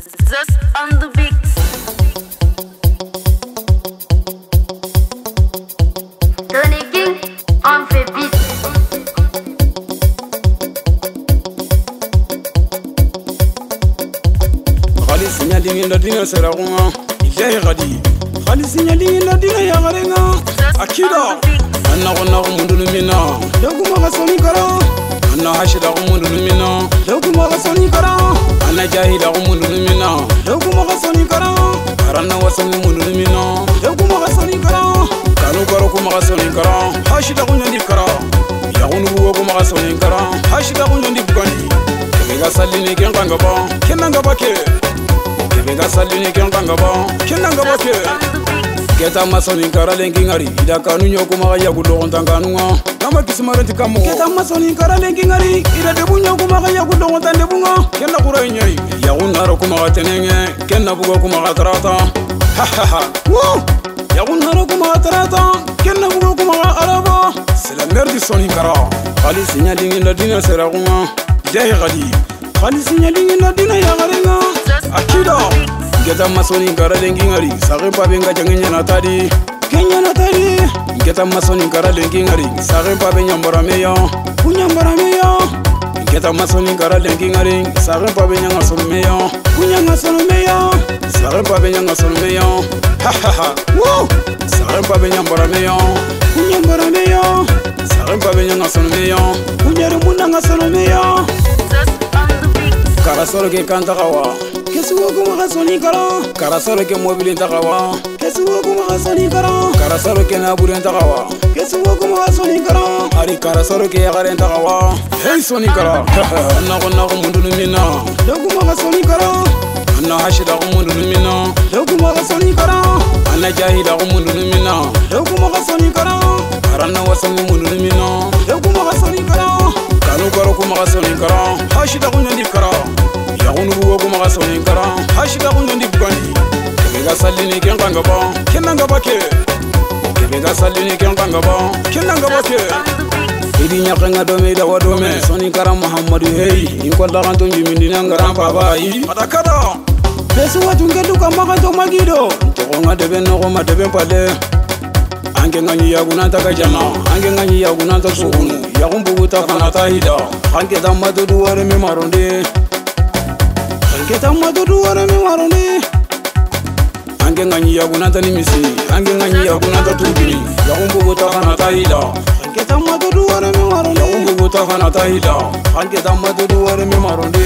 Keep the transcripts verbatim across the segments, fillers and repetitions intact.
Just on the beats. Tony King on the beat. Khali sinyali ndadina seragunga ilahi gadi. Khali sinyali ndadina ya garenga akida. Anna gonna gumundunu mina. Doguma gasoni kara. Anna hashida gumundunu mina. Doguma gasoni kara. Anna jahila gumundunu mina. Doguma gasoni kara. Karanna wasani gumundunu mina. Doguma gasoni kara. Kanu karo kuma gasoni kara. Hashida gunyandi kara. Yagunu bugo kuma gasoni kara. Hashida gunyandi bugani. Kega salini kenganga ba. Kenanga bake. Kega salini kenganga ba. Kenanga bake. Keta masoni kara lengi ngari ida kanu nyoko magaya kudogon tanganunga nama kismarenti kamo Keta masoni kara lengi ngari ida debu nyoko magaya kudogon tandebunga kenna kurai nyai ya unaro kuma tenenge kenna bugo kuma tarata ha ha ha wo ya unaro kuma tarata kenna bugo kuma araba c'est la merde soni kara khali signali nda dina seragunga jahi gadi khali signali nda dina ya garenga akida Keta masoni kara lengi ngari sare pa benga jangenya na tadi kenya na tadi Keta masoni kara lengi ngari sare pa benya mbara meya kunya mbara meya Keta masoni kara lengi ngari sare pa benya ngasolo meya kunya ngasolo meya sare pa benya ngasolo meya ha ha ha wo sare pa benya mbara meya kunya mbara meya sare pa benya ngasolo meya kunya remunda ngasolo meya Kara soro ke kanta kawa Kesu kuma gasoni kara Kara soro ke mobile takawa Kesu kuma gasoni kara Kara soro ke nabure takawa Kesu kuma gasoni kara Ari kara soro ke yagare takawa Hey soni kara Anna gonna gumundunu mina Doguma gasoni kara Anna hashida gumundunu mina Doguma gasoni kara Anna jahida gumundunu mina Doguma gasoni kara Karanna wasani gumundunu mina Doguma gasoni kara Kanu karo kuma gasoni kara Hashida gunyandi kara Yagunu bugo kuma gasoni kara Hashida gunyandi bugandi Kebega salini kenganga ba Kenanga bake Kebega salini kenganga ba Kenanga bake Idi nyakenga dome ida wadome Soni kara Muhammadu hey Inkwala kanto njimindina ngara mpabai Adakada Besu watu ngeduka makanto magido Tokonga debe nogoma debe pale Ange nganyi yagunanta kajana Ange nganyi yagunanta sugunu Yagumbugu takanata hida Ange damadu duware me maronde Ange damadu duware me maronde Ange nganyi yagunanta nimisi Ange nganyi yagunanta tubini Yagumbugu takanata hida Ange damadu duware me maronde Yagumbugu takanata hida Ange damadu duware me maronde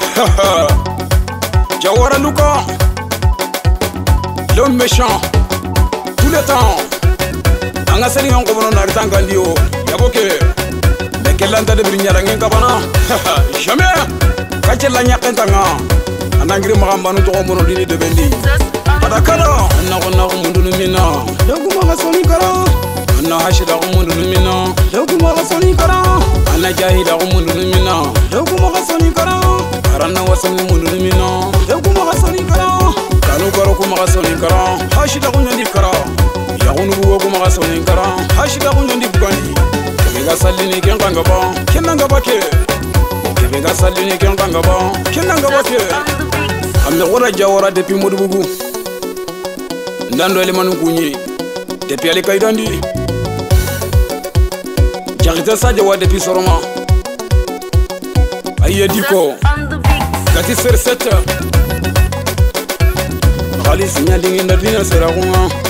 Jawara Luka L'homme méchant Tout le temps Anga seni ngon kono na ritanga ndio yaboke Bekelanta de brinyara ngen kabana jamais kachela nyakenta nga anangiri magambanu to mono dini de bendi adakara na gonna gumundunu mina doguma gasoni kara na hashida gumundunu mina doguma gasoni kara ana jahida gumundunu mina doguma gasoni kara karanna wasani gumundunu mina doguma gasoni kara kanu karo kuma gasoni kara hashida gunyandi kara Yagunu bugo kuma gasoni kara Hashida gunyandi bugandi Kebega salini kenganga ba Kenanga bake Kebega salini kenganga ba Kenanga bake Ame wara jawara depi modubugu Ndando elemanu kunyi Depi ale kaidandi Jarite saje wa depi soroma Aye diko Gati ser sete Khali sinyali ngendadina seragunga